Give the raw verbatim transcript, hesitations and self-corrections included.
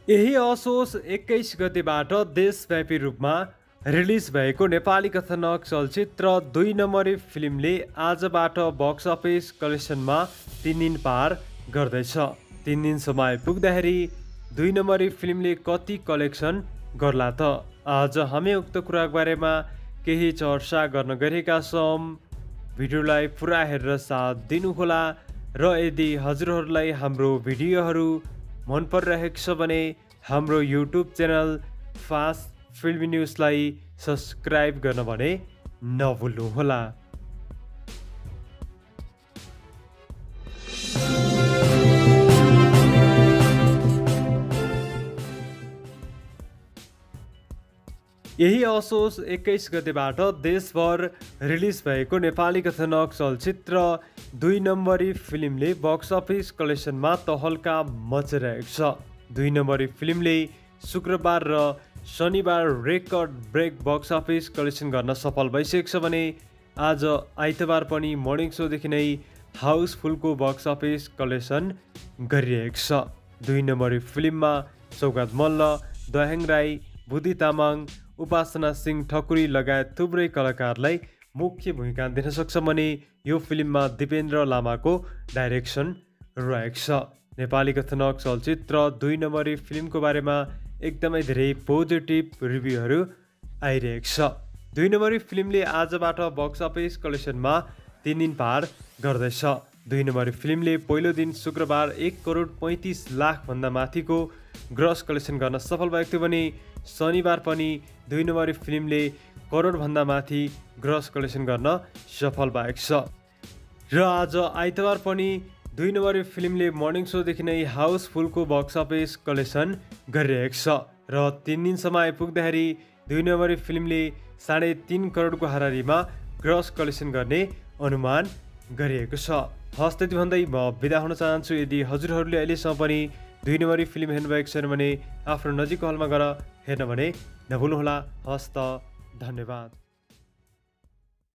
यही असोज एक्काइस गतेबाट देशव्यापी रूपमा रिलिज भएको नेपाली कथानक चलचित्र दुई नम्बरी फिल्मले आजबाट बक्स अफिस कलेक्सनमा तिन दिन पार गर्दैछ। तिन दिनसम्म आइपुग्दाखेरि दुई नम्बरी फिल्मले कति कलेक्सन गर्ला त? आज हामी उक्त कुराको बारेमा केही चर्चा गर्न गएका छौँ। भिडियोलाई पुरा हेरेर साथ दिनुहोला र यदि हजुरहरूलाई हाम्रो भिडियोहरू मन परिरहेको छ भने हाम्रो युट्युब च्यानल फास्ट फिल्मी न्युजलाई सब्सक्राइब गर्न भने नभुल्नुहोला। यही असोज एक्काइस गतेबाट देशभर रिलिज भएको नेपाली कथानक चलचित्र दुई नम्बरी फिल्मले बक्स अफिस कलेक्सनमा तहल्का मचाइरहेको छ। दुई नम्बरी फिल्मले शुक्रबार र शनिबार record break box office collection गर्न सफल भइसकेको छ भने आज आइतबार पनि मर्निङ सोदेखि नै हाउसफुलको बक्स अफिस कलेक्सन गरिरहेको छ। दुई नम्बरी फिल्ममा सौगात मल्ल, दयाङ राई, बुद्धि तामाङ, उपासना सिंह ठकुरी लगायत थुप्रै कलाकारलाई मुख्य भूमिका दिन सक्छ भने यो फिल्ममा दिपेन्द्र लामाको डाइरेक्सन रहेको छ। नेपाली कथानक चलचित्र दुई नम्बरी फिल्मको बारेमा एकदमै धेरै पोजिटिभ रिभ्यूहरू आइरहेको छ। दुई नम्बरी फिल्मले आजबाट बक्स अफिस कलेक्सनमा तिन दिन पार गर्दैछ। दुई नम्बरी फिल्मले पहिलो दिन शुक्रबार एक करोड पैँतिस लाखभन्दा माथिको ग्रस कलेक्सन गर्न सफल भएको थियो भने शनिबार पनि दुई नम्बरी फिल्मले करोडभन्दा माथि ग्रस कलेक्सन गर्न सफल भएको छ। र आज आइतबार पनि दुई नम्बरी फिल्मले मर्निङ सोदेखि नै हाउसफुलको बक्स अफिस कलेक्सन गरिरहेको छ र तिन दिनसम्म आइपुग्दाखेरि दुई नम्बरी फिल्मले साढे तिन करोडको हाराहारीमा ग्रस कलेक्सन गर्ने अनुमान गरिएको छ। हस् त्यति भन्दै म बिदा हुन चाहन्छु। यदि हजुरहरूले अहिलेसम्म पनि दुई नम्बरी फिल्म हेर्नुभएको छैन भने आफ्नो नजिकको हलमा गएर हेर्न भने नभुल्नुहोला। हस् त, धन्यवाद।